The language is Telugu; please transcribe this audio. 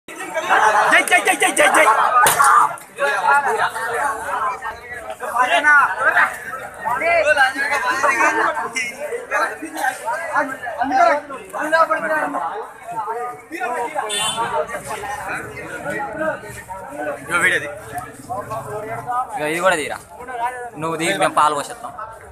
జై జై జై జై జై జై ఇది కూడా తీరా నువ్వు తీసి మేము పాలు పోసేస్తాం.